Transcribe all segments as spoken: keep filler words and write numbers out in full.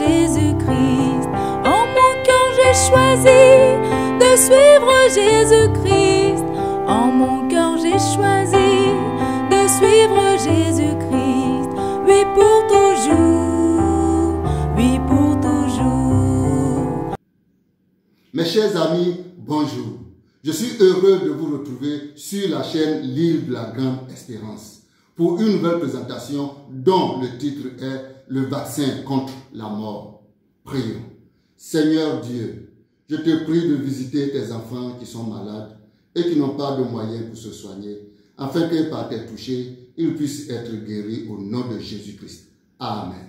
Jésus-Christ. En mon cœur j'ai choisi de suivre Jésus-Christ. En mon cœur j'ai choisi de suivre Jésus-Christ. Oui pour toujours, oui pour toujours. Mes chers amis, bonjour. Je suis heureux de vous retrouver sur la chaîne L'Île de la Grande Espérance pour une nouvelle présentation dont le titre est Le vaccin contre la mort. Prions. Seigneur Dieu, je te prie de visiter tes enfants qui sont malades et qui n'ont pas de moyens pour se soigner, afin que par tes touchés, ils puissent être guéris au nom de Jésus-Christ. Amen.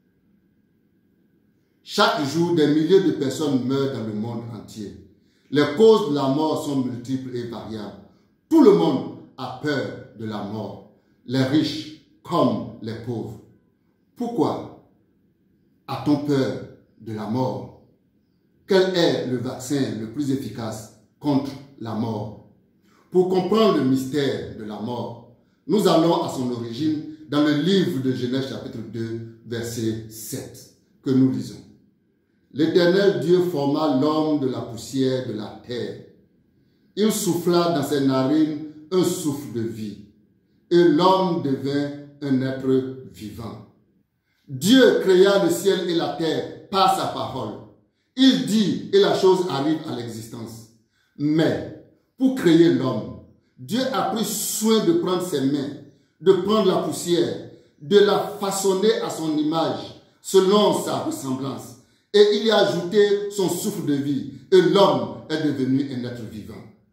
Chaque jour, des milliers de personnes meurent dans le monde entier. Les causes de la mort sont multiples et variables. Tout le monde a peur de la mort, les riches comme les pauvres. Pourquoi a-t-on peur de la mort? Quel est le vaccin le plus efficace contre la mort? Pour comprendre le mystère de la mort, nous allons à son origine dans le livre de Genèse chapitre deux, verset sept, que nous lisons. L'Éternel Dieu forma l'homme de la poussière de la terre. Il souffla dans ses narines un souffle de vie, et l'homme devint un être vivant. Dieu créa le ciel et la terre par sa parole. Il dit et la chose arrive à l'existence. Mais pour créer l'homme, Dieu a pris soin de prendre ses mains, de prendre la poussière, de la façonner à son image, selon sa ressemblance. Et il y a ajouté son souffle de vie, et l'homme est devenu un être vivant.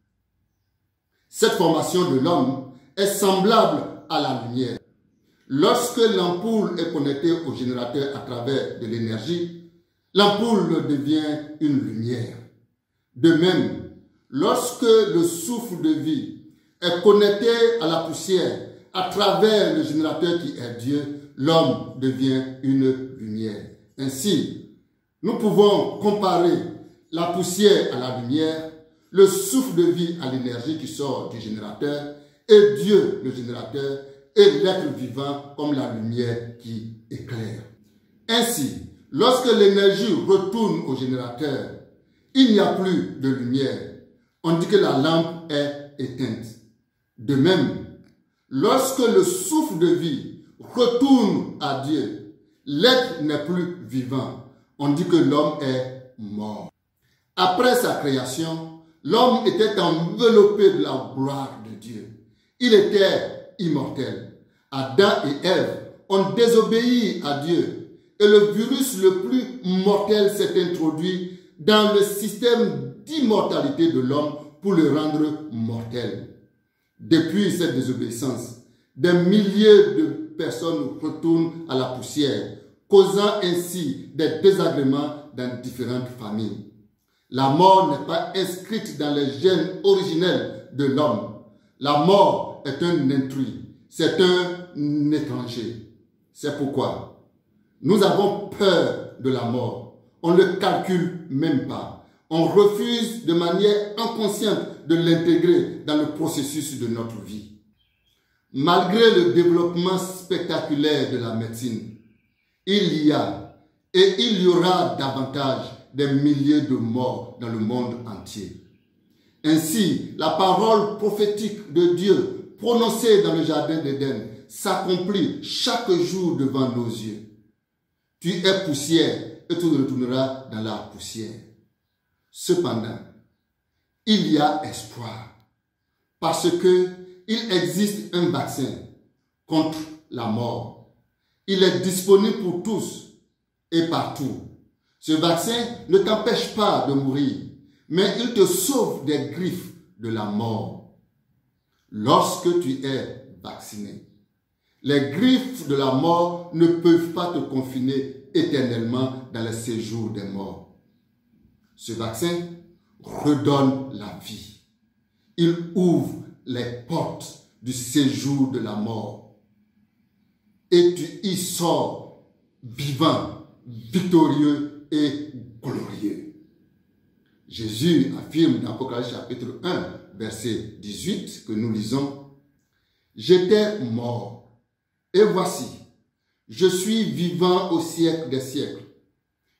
Cette formation de l'homme est semblable à la lumière. Lorsque l'ampoule est connectée au générateur à travers de l'énergie, l'ampoule devient une lumière. De même, lorsque le souffle de vie est connecté à la poussière à travers le générateur qui est Dieu, l'homme devient une lumière. Ainsi, nous pouvons comparer la poussière à la lumière, le souffle de vie à l'énergie qui sort du générateur, et Dieu, le générateur, et l'être vivant comme la lumière qui éclaire. Ainsi, lorsque l'énergie retourne au générateur, il n'y a plus de lumière. On dit que la lampe est éteinte. De même, lorsque le souffle de vie retourne à Dieu, l'être n'est plus vivant. On dit que l'homme est mort. Après sa création, l'homme était enveloppé de la gloire de Dieu. Il était immortel. Adam et Ève ont désobéi à Dieu et le virus le plus mortel s'est introduit dans le système d'immortalité de l'homme pour le rendre mortel. Depuis cette désobéissance, des milliers de personnes retournent à la poussière, causant ainsi des désagréments dans différentes familles. La mort n'est pas inscrite dans les gènes originels de l'homme. La mort est un intrus, c'est un étranger. C'est pourquoi nous avons peur de la mort. On ne le calcule même pas. On refuse de manière inconsciente de l'intégrer dans le processus de notre vie. Malgré le développement spectaculaire de la médecine, il y a et il y aura davantage des milliers de morts dans le monde entier. Ainsi, la parole prophétique de Dieu prononcée dans le jardin d'Éden s'accomplit chaque jour devant nos yeux. Tu es poussière et tu retourneras dans la poussière. Cependant, il y a espoir parce que il existe un vaccin contre la mort. Il est disponible pour tous et partout. Ce vaccin ne t'empêche pas de mourir, mais il te sauve des griffes de la mort. Lorsque tu es vacciné, les griffes de la mort ne peuvent pas te confiner éternellement dans le séjour des morts. Ce vaccin redonne la vie. Il ouvre les portes du séjour de la mort. Et tu y sors vivant, victorieux et glorieux. Jésus affirme dans Apocalypse chapitre un, verset dix-huit, que nous lisons, « J'étais mort, et voici, je suis vivant au siècle des siècles,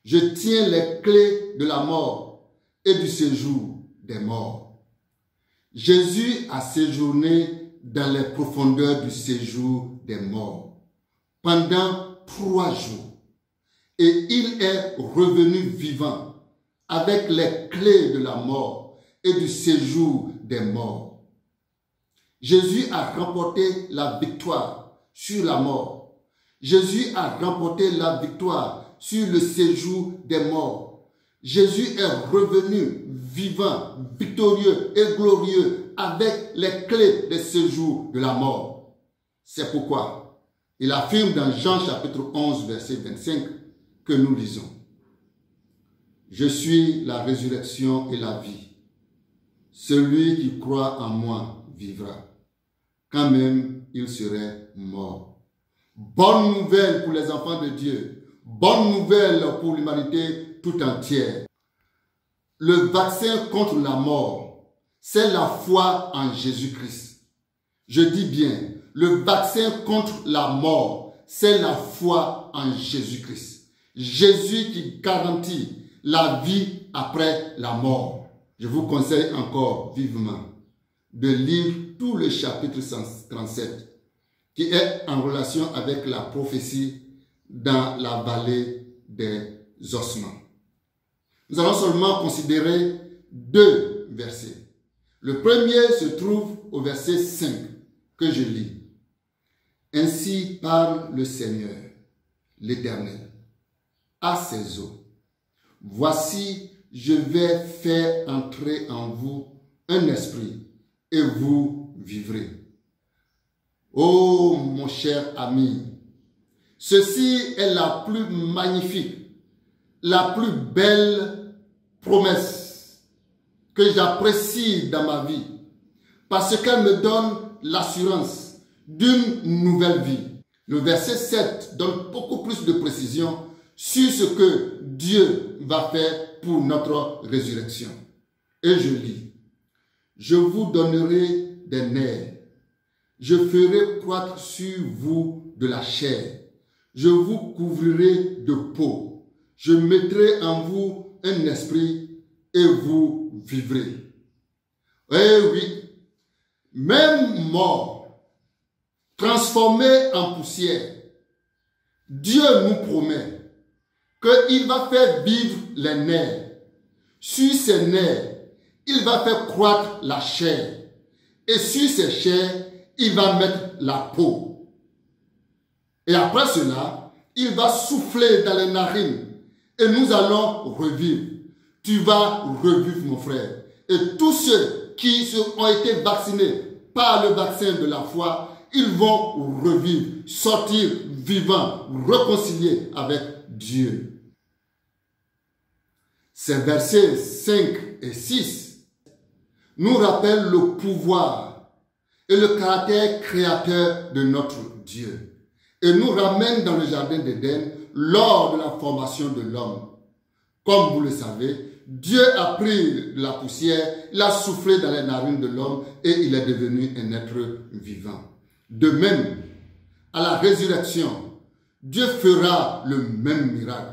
Je tiens les clés de la mort et du séjour des morts. Jésus a séjourné dans les profondeurs du séjour des morts pendant trois jours et il est revenu vivant avec les clés de la mort et du séjour des morts. Jésus a remporté la victoire sur la mort. Jésus a remporté la victoire sur le séjour des morts. Jésus est revenu vivant, victorieux et glorieux avec les clés des séjours de la mort. C'est pourquoi il affirme dans Jean chapitre onze, verset vingt-cinq, que nous lisons. Je suis la résurrection et la vie. Celui qui croit en moi vivra, quand même il serait mort. Bonne nouvelle pour les enfants de Dieu. Bonne nouvelle pour l'humanité tout entière. Le vaccin contre la mort, c'est la foi en Jésus-Christ. Je dis bien, le vaccin contre la mort, c'est la foi en Jésus-Christ. Jésus qui garantit la vie après la mort. Je vous conseille encore vivement de lire tout le chapitre trente-sept qui est en relation avec la prophétie dans la vallée des ossements. Nous allons seulement considérer deux versets. Le premier se trouve au verset cinq que je lis. Ainsi parle le Seigneur, l'Éternel, à ses eaux. Voici, je vais faire entrer en vous un esprit et vous vivrez. Oh mon cher ami, ceci est la plus magnifique, la plus belle promesse que j'apprécie dans ma vie parce qu'elle me donne l'assurance d'une nouvelle vie. Le verset sept donne beaucoup plus de précision sur ce que Dieu va faire pour notre résurrection. Et je lis, je vous donnerai des nerfs, je ferai croître sur vous de la chair, je vous couvrirai de peau, je mettrai en vous un esprit et vous vivrez. Eh oui, même mort, transformé en poussière, Dieu nous promet qu'il va faire vivre les nerfs. Sur ces nerfs, il va faire croître la chair. Et sur ces chairs, il va mettre la peau. Et après cela, il va souffler dans les narines. Et nous allons revivre. Tu vas revivre, mon frère. Et tous ceux qui ont été vaccinés par le vaccin de la foi, ils vont revivre, sortir vivants, réconciliés avec Dieu. Ces versets cinq et six nous rappellent le pouvoir et le caractère créateur de notre Dieu et nous ramènent dans le jardin d'Éden lors de la formation de l'homme. Comme vous le savez, Dieu a pris de la poussière, l'a soufflé dans les narines de l'homme et il est devenu un être vivant. De même, à la résurrection, Dieu fera le même miracle.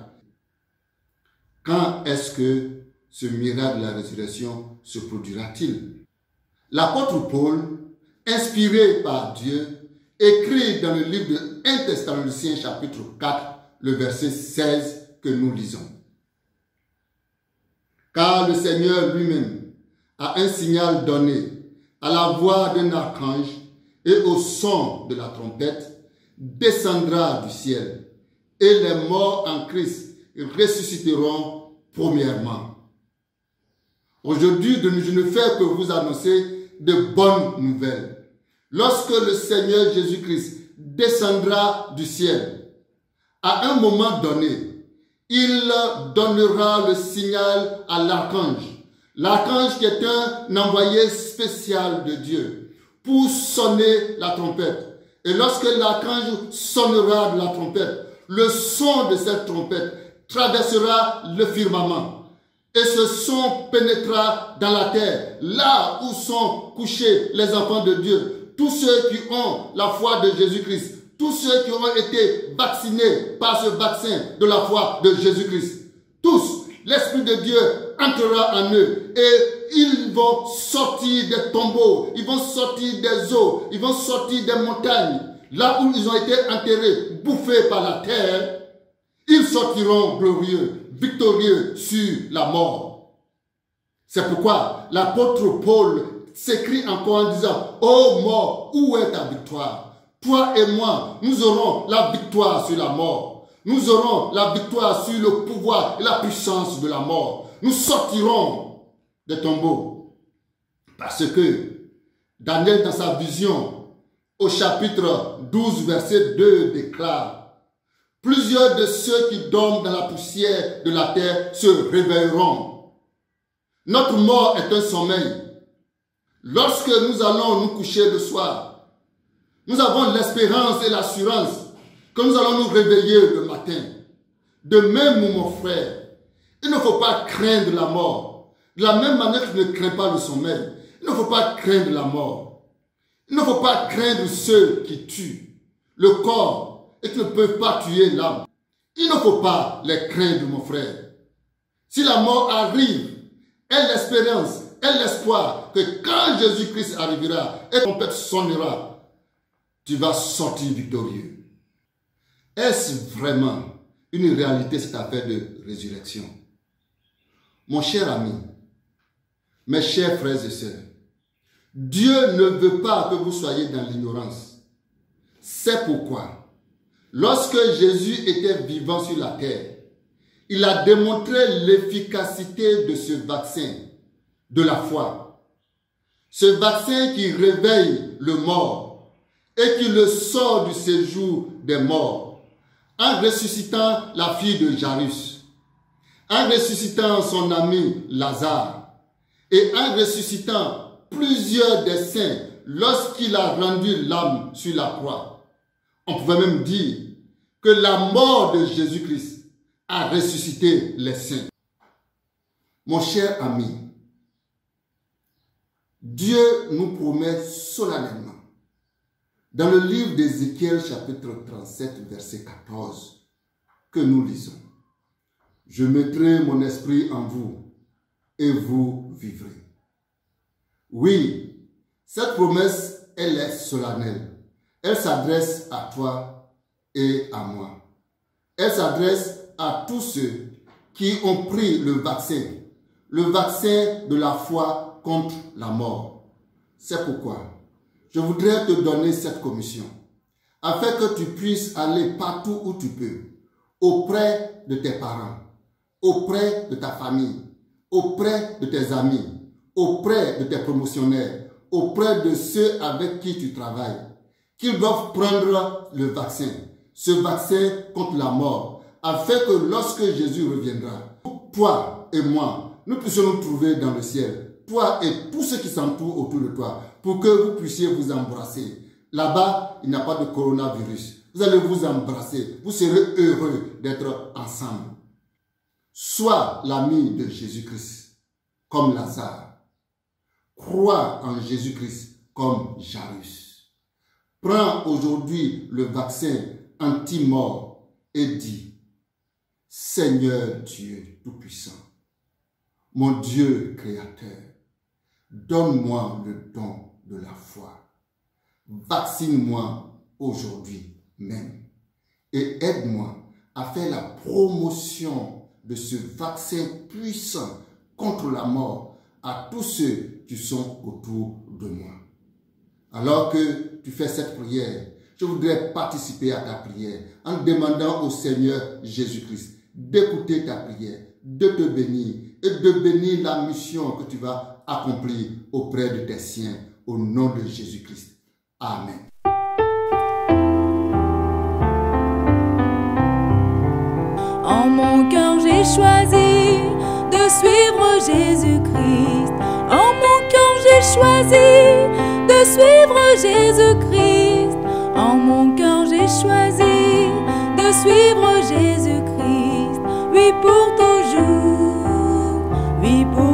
Quand est-ce que ce miracle de la résurrection se produira-t-il? L'apôtre Paul, inspiré par Dieu, écrit dans le livre de premier Thessaloniciens chapitre quatre, le verset seize que nous lisons. Car le Seigneur lui-même a un signal donné à la voix d'un archange et au son de la trompette, descendra du ciel et les morts en Christ ressusciteront premièrement. Aujourd'hui, je ne fais que vous annoncer de bonnes nouvelles. Lorsque le Seigneur Jésus-Christ descendra du ciel, à un moment donné, il donnera le signal à l'archange. L'archange qui est un envoyé spécial de Dieu pour sonner la trompette. Et lorsque l'archange sonnera de la trompette, le son de cette trompette traversera le firmament et ce son pénétrera dans la terre, là où sont couchés les enfants de Dieu, tous ceux qui ont la foi de Jésus-Christ, tous ceux qui ont été vaccinés par ce vaccin de la foi de Jésus-Christ. tous, l'Esprit de Dieu entrera en eux et ils vont sortir des tombeaux, ils vont sortir des eaux, ils vont sortir des montagnes. Là où ils ont été enterrés, bouffés par la terre, ils sortiront glorieux, victorieux sur la mort. C'est pourquoi l'apôtre Paul s'écrit encore en disant, « Ô mort, où est ta victoire? Toi et moi, nous aurons la victoire sur la mort. Nous aurons la victoire sur le pouvoir et la puissance de la mort. Nous sortirons des tombeaux. » Parce que Daniel, dans sa vision, au chapitre douze, verset deux, déclare, « Plusieurs de ceux qui dorment dans la poussière de la terre se réveilleront. Notre mort est un sommeil. Lorsque nous allons nous coucher le soir, nous avons l'espérance et l'assurance que nous allons nous réveiller le matin. De même, mon frère, il ne faut pas craindre la mort. De la même manière que tu ne crains pas le sommeil, il ne faut pas craindre la mort. Il ne faut pas craindre ceux qui tuent le corps et qui ne peuvent pas tuer l'âme. Il ne faut pas les craindre, mon frère. Si la mort arrive, aie l'espérance, aie l'espoir que quand Jésus-Christ arrivera et ton père sonnera, tu vas sortir victorieux. Est-ce vraiment une réalité cette affaire de résurrection? Mon cher ami, mes chers frères et sœurs, Dieu ne veut pas que vous soyez dans l'ignorance. C'est pourquoi, lorsque Jésus était vivant sur la terre, il a démontré l'efficacité de ce vaccin, de la foi. Ce vaccin qui réveille le mort et qui le sort du séjour des morts, en ressuscitant la fille de Jairus, en ressuscitant son ami Lazare et en ressuscitant plusieurs des saints lorsqu'il a rendu l'âme sur la croix. On pouvait même dire que la mort de Jésus-Christ a ressuscité les saints. Mon cher ami, Dieu nous promet solennellement dans le livre d'Ézéchiel chapitre trente-sept verset quatorze que nous lisons, « Je mettrai mon esprit en vous et vous vivrez. » Oui, cette promesse, elle est solennelle. Elle s'adresse à toi et à moi. Elle s'adresse à tous ceux qui ont pris le vaccin, le vaccin de la foi contre la mort. C'est pourquoi je voudrais te donner cette commission, afin que tu puisses aller partout où tu peux, auprès de tes parents, auprès de ta famille, auprès de tes amis, auprès de tes promotionnaires, auprès de ceux avec qui tu travailles, qu'ils doivent prendre le vaccin, ce vaccin contre la mort, afin que lorsque Jésus reviendra, toi et moi, nous puissions nous trouver dans le ciel, toi et tous ceux qui s'entourent autour de toi, pour que vous puissiez vous embrasser. Là-bas, il n'y a pas de coronavirus. Vous allez vous embrasser, vous serez heureux d'être ensemble. Sois l'ami de Jésus-Christ, comme Lazare. Crois en Jésus-Christ comme Jairus. Prends aujourd'hui le vaccin anti-mort et dis, Seigneur Dieu Tout-Puissant, mon Dieu Créateur, donne-moi le don de la foi. Vaccine-moi aujourd'hui même et aide-moi à faire la promotion de ce vaccin puissant contre la mort à tous ceux qui sont autour de moi. Alors que tu fais cette prière, je voudrais participer à ta prière en demandant au Seigneur Jésus-Christ d'écouter ta prière, de te bénir et de bénir la mission que tu vas accomplir auprès de tes siens au nom de Jésus-Christ. Amen. En mon cœur j'ai choisi de suivre Jésus-Christ. En mon cœur j'ai choisi de suivre Jésus-Christ. En mon cœur j'ai choisi de suivre Jésus-Christ. Oui pour toujours, oui pour